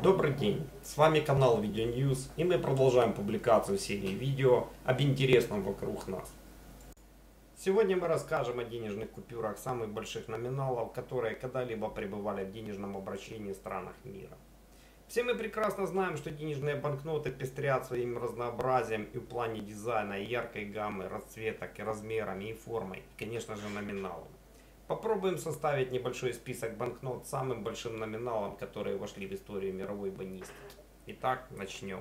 Добрый день, с вами канал Video News, и мы продолжаем публикацию серии видео об интересном вокруг нас. Сегодня мы расскажем о денежных купюрах самых больших номиналов, которые когда-либо пребывали в денежном обращении в странах мира. Все мы прекрасно знаем, что денежные банкноты пестрят своим разнообразием и в плане дизайна, и яркой гаммы, расцветок, и размерами, и формой, и, конечно же, номиналом. Попробуем составить небольшой список банкнот с самым большим номиналом, которые вошли в историю мировой банистики. Итак, начнем.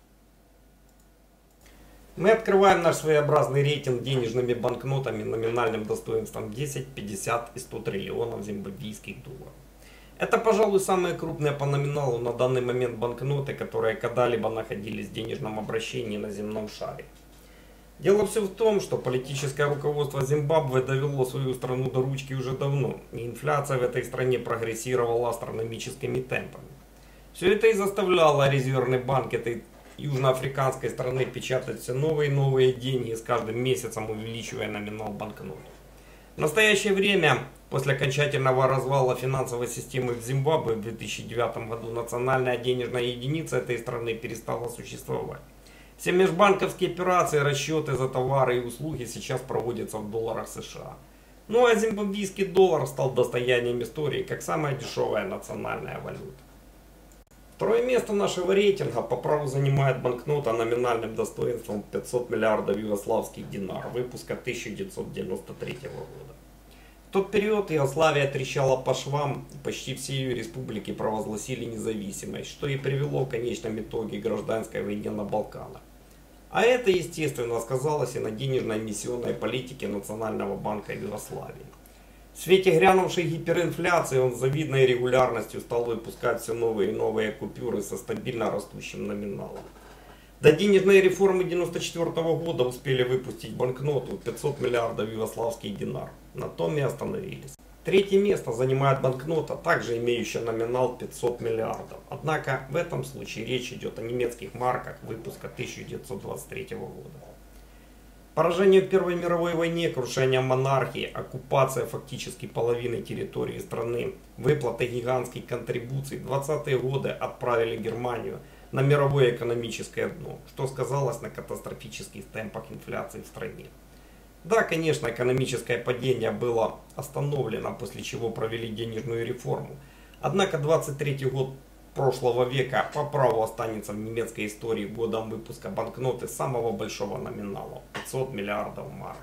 Мы открываем наш своеобразный рейтинг денежными банкнотами номинальным достоинством 10, 50 и 100 триллионов зимбабвийских долларов. Это, пожалуй, самые крупные по номиналу на данный момент банкноты, которые когда-либо находились в денежном обращении на земном шаре. Дело все в том, что политическое руководство Зимбабве довело свою страну до ручки уже давно, и инфляция в этой стране прогрессировала астрономическими темпами. Все это и заставляло Резервный банк этой южноафриканской страны печатать все новые и новые деньги, с каждым месяцем увеличивая номинал банкнот. В настоящее время, после окончательного развала финансовой системы в Зимбабве в 2009 году, национальная денежная единица этой страны перестала существовать. Все межбанковские операции, расчеты за товары и услуги сейчас проводятся в долларах США. Ну а зимбабвийский доллар стал достоянием истории как самая дешевая национальная валюта. Второе место нашего рейтинга по праву занимает банкнота номинальным достоинством 500 миллиардов югославских динар выпуска 1993 года. В тот период Югославия трещала по швам, и почти все ее республики провозгласили независимость, что и привело в конечном итоге к гражданской войне на Балканах. А это, естественно, сказалось и на денежной эмиссионной политике Национального банка Югославии. В свете грянувшей гиперинфляции он с завидной регулярностью стал выпускать все новые и новые купюры со стабильно растущим номиналом. До денежной реформы 1994 года успели выпустить банкноту 500 миллиардов югославских динар. На том и остановились. Третье место занимает банкнота, также имеющая номинал 500 миллиардов. Однако в этом случае речь идет о немецких марках выпуска 1923 года. Поражение в Первой мировой войне, крушение монархии, оккупация фактически половины территории страны, выплата гигантских контрибуций в 20-е годы отправили Германию на мировое экономическое дно, что сказалось на катастрофических темпах инфляции в стране. Да, конечно, экономическое падение было остановлено, после чего провели денежную реформу. Однако 23-й год прошлого века по праву останется в немецкой истории годом выпуска банкноты самого большого номинала – 500 миллиардов марок.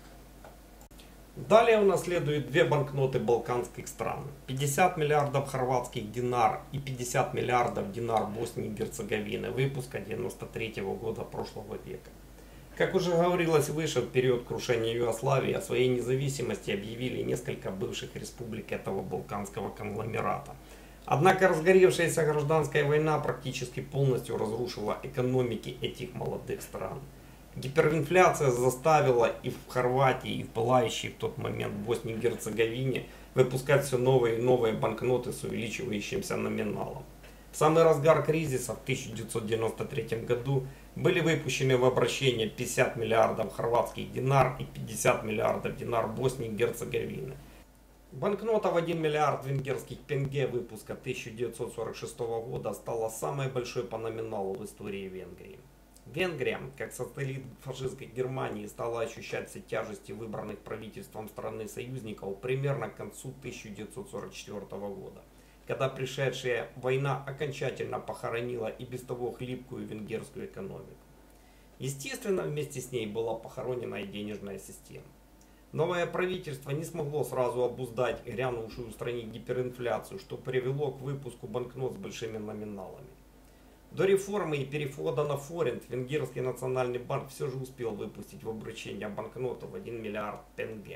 Далее у нас следуют две банкноты балканских стран. 50 миллиардов хорватских динар и 50 миллиардов динар Боснии и Герцеговины выпуска 1993 года прошлого века. Как уже говорилось выше, в период крушения Югославии о своей независимости объявили несколько бывших республик этого балканского конгломерата. Однако разгоревшаяся гражданская война практически полностью разрушила экономики этих молодых стран. Гиперинфляция заставила и в Хорватии, и в пылающей в тот момент Боснии и Герцеговине выпускать все новые и новые банкноты с увеличивающимся номиналом. В самый разгар кризиса в 1993 году были выпущены в обращение 50 миллиардов хорватских динар и 50 миллиардов динар Боснии и Герцеговины. Банкнота в 1 миллиард венгерских пенге выпуска 1946 года стала самой большой по номиналу в истории Венгрии. Венгрия, как сателлит фашистской Германии, стала ощущать все тяжести выбранных правительством страны союзников примерно к концу 1944 года, когда пришедшая война окончательно похоронила и без того хлипкую венгерскую экономику. Естественно, вместе с ней была похоронена и денежная система. Новое правительство не смогло сразу обуздать грянувшую в стране гиперинфляцию, что привело к выпуску банкнот с большими номиналами. До реформы и перехода на форинт Венгерский национальный банк все же успел выпустить в обращение банкноту в 1 миллиард пенге.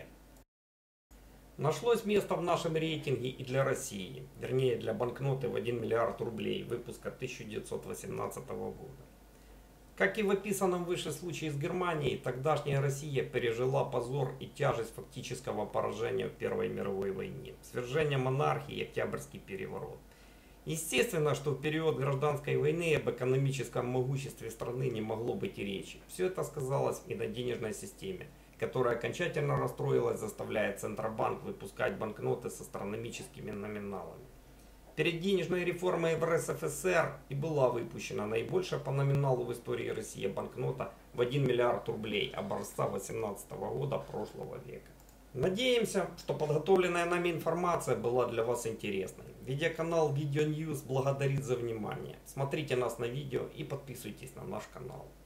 Нашлось место в нашем рейтинге и для России, вернее для банкноты в 1 миллиард рублей выпуска 1918 года. Как и в описанном выше случае с Германией, тогдашняя Россия пережила позор и тяжесть фактического поражения в Первой мировой войне, свержение монархии и Октябрьский переворот. Естественно, что в период гражданской войны об экономическом могуществе страны не могло быть и речи. Все это сказалось и на денежной системе, которая окончательно расстроилась, заставляя Центробанк выпускать банкноты с астрономическими номиналами. Перед денежной реформой в РСФСР и была выпущена наибольшая по номиналу в истории России банкнота в 1 миллиард рублей образца 18 года прошлого века. Надеемся, что подготовленная нами информация была для вас интересной. Видеоканал Video News благодарит за внимание. Смотрите нас на видео и подписывайтесь на наш канал.